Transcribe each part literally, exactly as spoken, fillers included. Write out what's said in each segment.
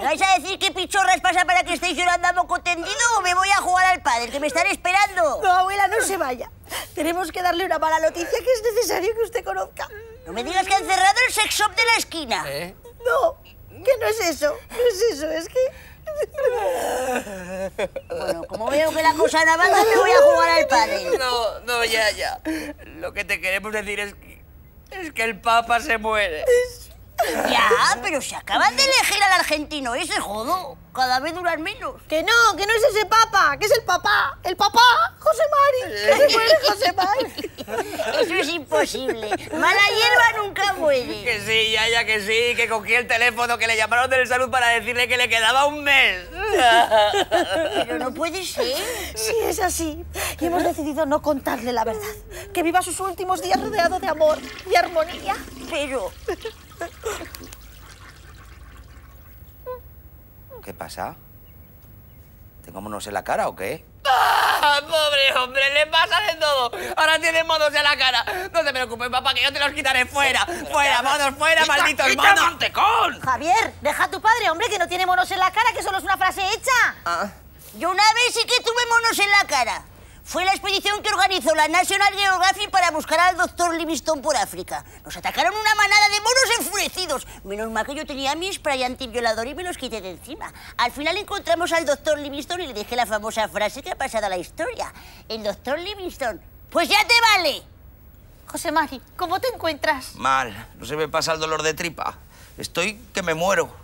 ¿Me vais a decir qué pichorras pasa para que estéis llorando a moco tendido o me voy a jugar al pádel, que me están esperando? No, abuela, no se vaya. Tenemos que darle una mala noticia que es necesario que usted conozca. No me digas que han cerrado el sex shop de la esquina. ¿Eh? No, que no es eso, no es eso, es que... Bueno, como veo que la cosa no avanza, me voy a jugar al pádel. No, no, ya, ya. Lo que te queremos decir es que, es que el Papa se muere. Ya, pero se acaban de elegir al argentino ese, jodo. Cada vez duran menos. Que no, que no es ese papa, que es el papá. El papá, José Mari. Que se muere José Mari. Eso es imposible. Mala hierba nunca muere. Que sí, ya, ya, que sí, que cogí el teléfono, que le llamaron del salud para decirle que le quedaba un mes. Pero no puede ser. Sí, es así. Y hemos decidido no contarle la verdad. Que viva sus últimos días rodeado de amor y armonía. Pero... ¿Qué pasa? ¿Tengo monos en la cara o qué? ¡Ah, pobre hombre! ¡Le pasa de todo! Ahora tiene monos en la cara. No te preocupes, papá, que yo te los quitaré fuera. ¡Fuera, monos, fuera, malditos monos! ¡Mantecón! Javier, deja a tu padre, hombre, que no tiene monos en la cara, que solo es una frase hecha. Ah. Yo una vez sí que tuve monos en la cara. Fue la expedición que organizó la National Geographic para buscar al doctor Livingstone por África. Nos atacaron una manada de monos enfurecidos. Menos mal que yo tenía mi spray antiviolador y me los quité de encima. Al final encontramos al doctor Livingstone y le dije la famosa frase que ha pasado a la historia. El doctor Livingstone, pues ya te vale. José Mari, ¿cómo te encuentras? Mal, no se me pasa el dolor de tripa. Estoy que me muero.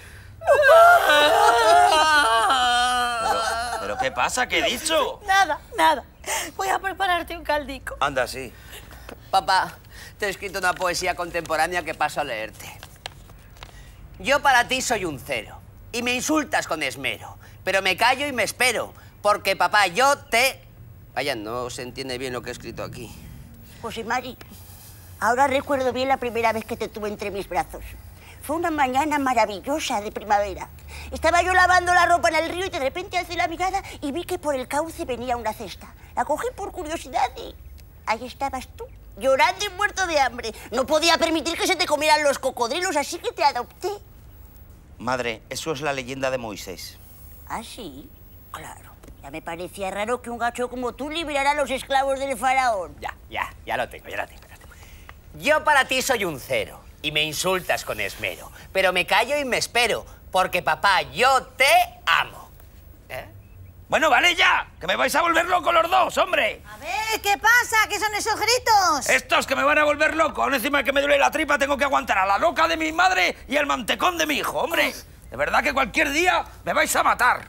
¿Pero, ¿pero qué pasa? ¿Qué he dicho? Nada, nada. Voy a prepararte un caldico. Anda, sí. Papá, te he escrito una poesía contemporánea que paso a leerte. Yo para ti soy un cero y me insultas con esmero, pero me callo y me espero, porque papá, yo te... Vaya, no se entiende bien lo que he escrito aquí. José Mari, ahora recuerdo bien la primera vez que te tuve entre mis brazos. Fue una mañana maravillosa de primavera. Estaba yo lavando la ropa en el río y de repente alcé la mirada y vi que por el cauce venía una cesta. La cogí por curiosidad y ahí estabas tú, llorando y muerto de hambre. No podía permitir que se te comieran los cocodrilos, así que te adopté. Madre, eso es la leyenda de Moisés. ¿Ah, sí? Claro. Ya me parecía raro que un gacho como tú liberara a los esclavos del faraón. Ya, ya, ya lo tengo, ya lo tengo. Ya lo tengo. Yo para ti soy un cero y me insultas con esmero, pero me callo y me espero, porque papá, yo te amo. ¿Eh? Bueno, vale ya, que me vais a volver loco los dos, hombre. A ver, ¿qué pasa? ¿Qué son esos gritos? Estos que me van a volver loco. Aún encima de que me duele la tripa tengo que aguantar a la loca de mi madre y al mantecón de mi hijo, hombre. De verdad que cualquier día me vais a matar.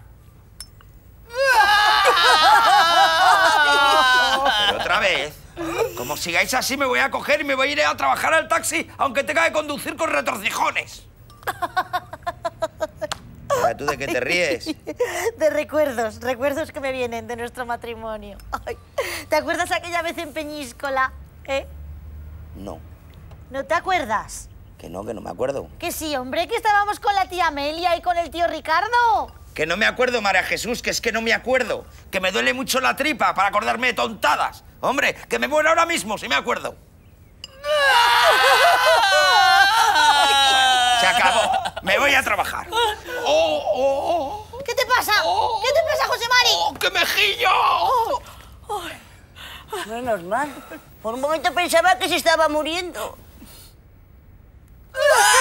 Pero otra vez, como sigáis así me voy a coger y me voy a ir a trabajar al taxi, aunque tenga que conducir con retorcijones. Ahora, ¿tú de qué te ríes? De recuerdos, recuerdos que me vienen de nuestro matrimonio. Ay, ¿te acuerdas aquella vez en Peñíscola? ¿Eh? No, ¿No te acuerdas? que no, que no me acuerdo. Que sí, hombre, que estábamos con la tía Amelia y con el tío Ricardo. Que no me acuerdo, María Jesús, que es que no me acuerdo. Que me duele mucho la tripa para acordarme de tontadas. Hombre, que me muero ahora mismo, si me acuerdo. Se acabó. Me voy a trabajar. Oh, oh, oh. ¿Qué te pasa? Oh. ¿Qué te pasa, José Mari? ¡Oh, qué mejillo! Menos mal. Por un momento pensaba que se estaba muriendo.